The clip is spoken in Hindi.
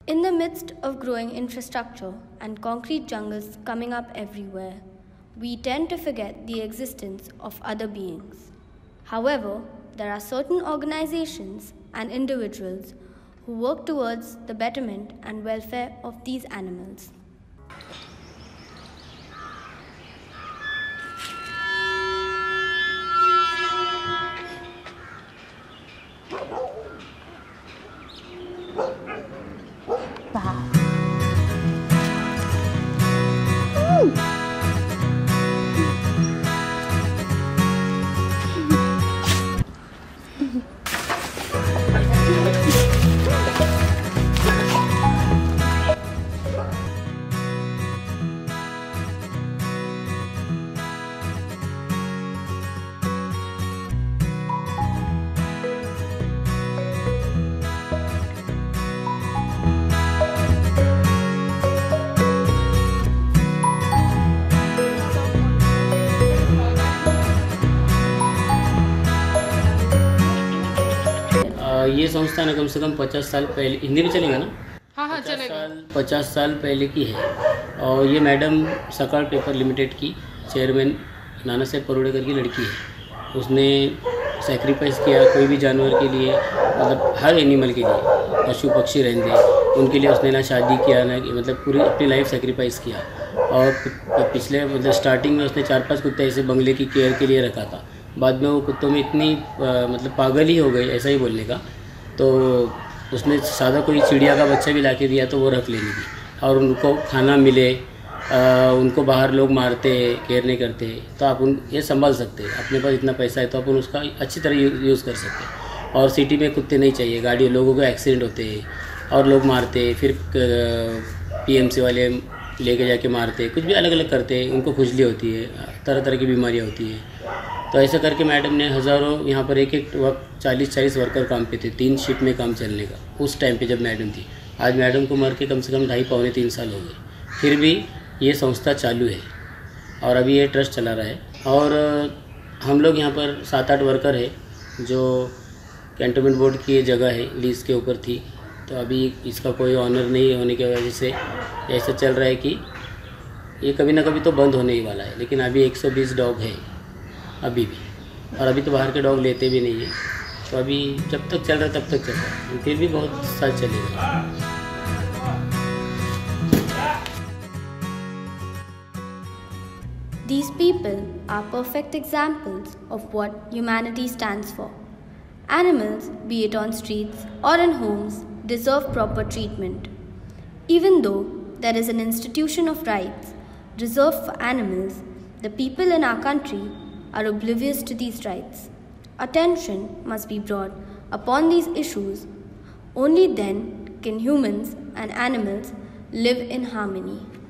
In the midst of growing infrastructure and concrete jungles coming up everywhere, we tend to forget the existence of other beings. However, there are certain organizations and individuals who work towards the betterment and welfare of these animals. ये संस्था ना कम से कम 50 साल पहले, हिंदी में चलेगा ना? हाँ चलेगा। 50 साल पहले की है। और ये मैडम सकाळ पेपर लिमिटेड की चेयरमैन नाना साहेब परोड़ेकर की लड़की है। उसने सेक्रीफाइस किया कोई भी जानवर के लिए, मतलब हर एनिमल के लिए, पशु पक्षी रहते उनके लिए उसने ना शादी किया ना, मतलब पूरी अपनी लाइफ सेक्रीफाइस किया। और पिछले मतलब स्टार्टिंग में उसने 4-5 कुत्ते ऐसे बंगले की केयर के लिए रखा था। बाद में वो कुत्तों में इतनी मतलब पागल ही हो गई, ऐसा ही बोलने का, तो उसने सादा कोई चिड़िया का बच्चा भी लाके दिया तो वो रख लेने की। और उनको खाना मिले, उनको बाहर लोग मारते केयर नहीं करते, तो आप ये संभाल सकते हैं। अपने पास इतना पैसा है तो अपन उसका अच्छी तरह यूज़ कर सकते हैं। और सिटी में कुत्ते नहीं चाहिए, गाड़ी लोगों को एक्सीडेंट होते हैं और लोग मारते, फिर पीएमसी वाले लेके जाके मारते, कुछ भी अलग अलग करते हैं, उनको खुजली होती है, तरह तरह की बीमारियाँ होती है। तो ऐसा करके मैडम ने हज़ारों, यहाँ पर एक वक्त 40-40 वर्कर काम पे थे, 3 शिफ्ट में काम चलने का उस टाइम पे जब मैडम थी। आज मैडम को मर के कम से कम 2.5-3 साल हो गए, फिर भी ये संस्था चालू है और अभी ये ट्रस्ट चला रहा है। और हम लोग यहाँ पर 7-8 वर्कर है, जो कैंटोनमेंट बोर्ड की ये जगह है लीज के ऊपर थी, तो अभी इसका कोई ऑनर नहीं होने की वजह से ऐसा चल रहा है कि ये कभी ना कभी तो बंद होने ही वाला है। लेकिन अभी 120 डॉग है अभी भी, और अभी तो बाहर के डॉग लेते भी नहीं है, तो अभी जब तक चल रहा है तब तक चल रहा है, फिर भी बहुत साल चलेगा। These people are perfect examples of what humanity stands for. Animals, be it on streets or in homes, deserve proper treatment. Even though there is an institution of rights reserved for animals, the people in our country are oblivious to these rights. Attention must be brought upon these issues. Only then can humans and animals live in harmony.